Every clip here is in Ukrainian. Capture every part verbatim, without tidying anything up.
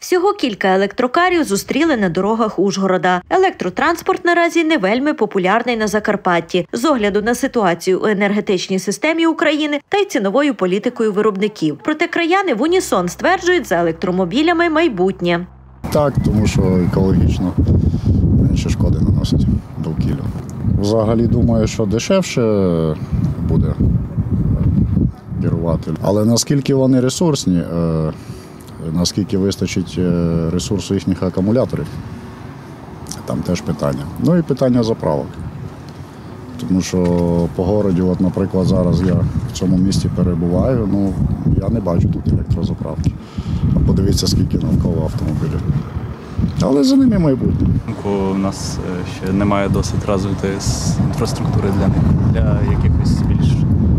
Всього кілька електрокарів зустріли на дорогах Ужгорода. Електротранспорт наразі не вельми популярний на Закарпатті з огляду на ситуацію у енергетичній системі України та й ціновою політикою виробників. Проте краяни в унісон стверджують, за електромобілями майбутнє. Так, тому що екологічно менше шкоди наносить довкіллю. Взагалі думаю, що дешевше буде керувати. Але наскільки вони ресурсні, наскільки вистачить ресурсу їхніх акумуляторів, там теж питання. Ну і питання заправок. Тому що по городі, от, наприклад, зараз я в цьому місті перебуваю, ну, я не бачу тут електрозаправки. А подивіться, скільки навколо автомобілів. Але за ними майбутнє. У нас ще немає досить розвитої інфраструктури для них, для якихось більш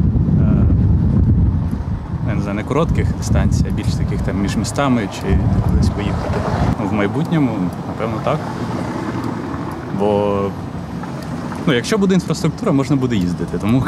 я не знаю, не коротких дистанцій, а більш таких там між містами чи кудись поїхати. В майбутньому, напевно, так. Бо ну, якщо буде інфраструктура, можна буде їздити. Тому,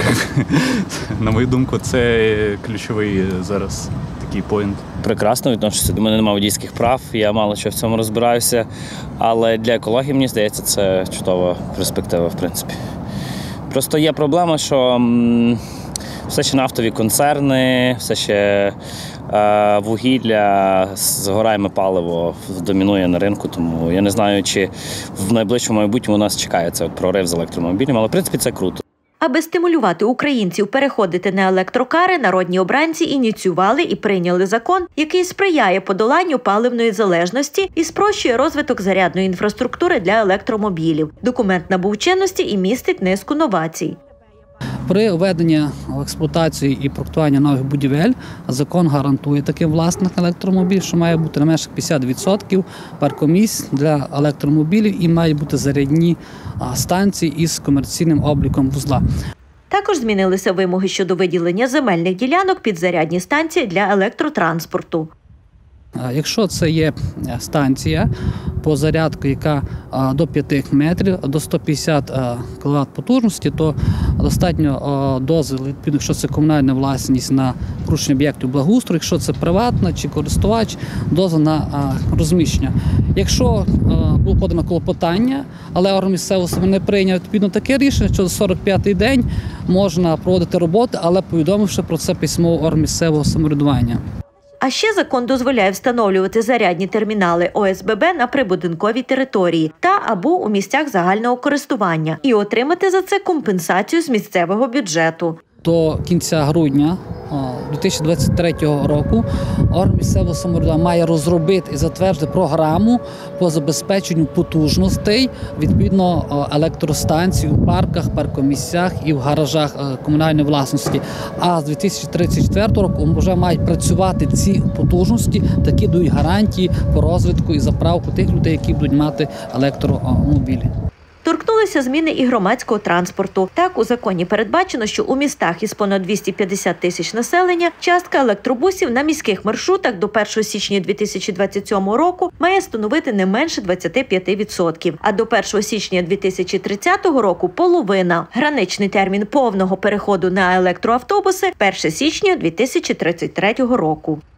на мою думку, це ключовий зараз такий поінт. Прекрасно відношуся. До мене немає водійських прав, я мало що в цьому розбираюся. Але для екології, мені здається, це чудова перспектива, в принципі. Просто є проблема, що м, все ще нафтові концерни, все ще е, вугілля, згораєме паливо домінує на ринку, тому я не знаю, чи в найближчому майбутньому нас чекає це прорив з електромобілями, але в принципі це круто. Аби стимулювати українців переходити на електрокари, народні обранці ініціювали і прийняли закон, який сприяє подоланню паливної залежності і спрощує розвиток зарядної інфраструктури для електромобілів. Документ набув чинності і містить низку новацій. При введенні в експлуатацію і проектування нових будівель закон гарантує таким власникам електромобілів, що має бути не менше п'ятдесят відсотків паркомісць для електромобілів і мають бути зарядні станції із комерційним обліком вузла. Також змінилися вимоги щодо виділення земельних ділянок під зарядні станції для електротранспорту. Якщо це є станція по зарядку, яка до п'яти метрів, до ста п'ятдесят кіловат потужності, то достатньо дозвіл, відповідно, якщо це комунальна власність на порушення об'єктів благоустрою, якщо це приватна чи користувач, дозвіл на розміщення. Якщо було подано клопотання, але орган місцевого самоврядування не прийняв відповідно таке рішення, що за сорок п'ятий день можна проводити роботи, але повідомивши про це письмово орган місцевого самоврядування. А ще закон дозволяє встановлювати зарядні термінали О С Б Б на прибудинковій території та або у місцях загального користування і отримати за це компенсацію з місцевого бюджету. До кінця грудня дві тисячі двадцять третього року орган місцевого самоврядування має розробити і затвердити програму по забезпеченню потужностей, відповідно, електростанцій у парках, паркомісцях і в гаражах комунальної власності. А з дві тисячі тридцять четвертого року вже мають працювати ці потужності, такі дають гарантії по розвитку і заправку тих людей, які будуть мати електромобілі. Торкнулися зміни і громадського транспорту. Так, у законі передбачено, що у містах із понад двісті п'ятдесят тисяч населення частка електробусів на міських маршрутах до першого січня дві тисячі двадцять сьомого року має становити не менше двадцяти п'яти відсотків, а до першого січня дві тисячі тридцятого року – половина. Граничний термін повного переходу на електроавтобуси – перше січня дві тисячі тридцять третього року.